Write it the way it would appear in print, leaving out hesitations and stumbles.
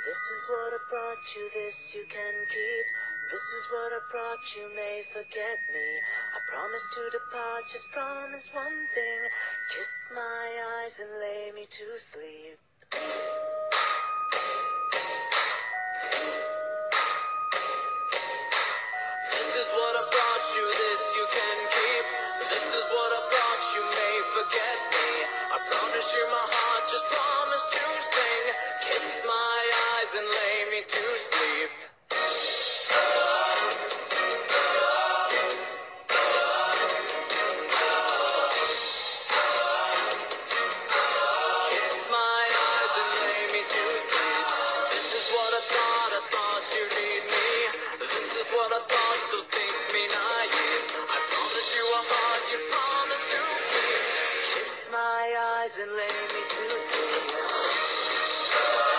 This is what I brought you, this you can keep. This is what I brought you, may forget me. I promise to depart, just promise one thing. Kiss my eyes and lay me to sleep. This is what I brought you, this you can keep. This is what I brought you, may forget me. I promise you my heart, just promise to sing. Kiss my eyes and lay me to sleep. Kiss my eyes and lay me to sleep. This is what I thought you'd need me. This is what I thought, so think me naive. I promise you a heart you promise to keep. Kiss my eyes and lay me to sleep.